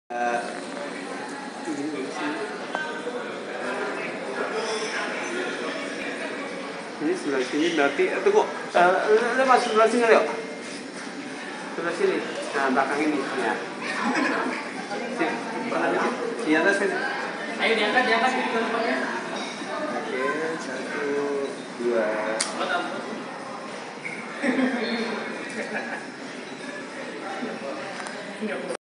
Ini sebelah sini berarti tunggu, lu masuk sebelah sini yuk, sebelah sini, nah belakang ini ya. Di atas kan? Ayo diangkat gitu tempatnya. Oke, 1, 2.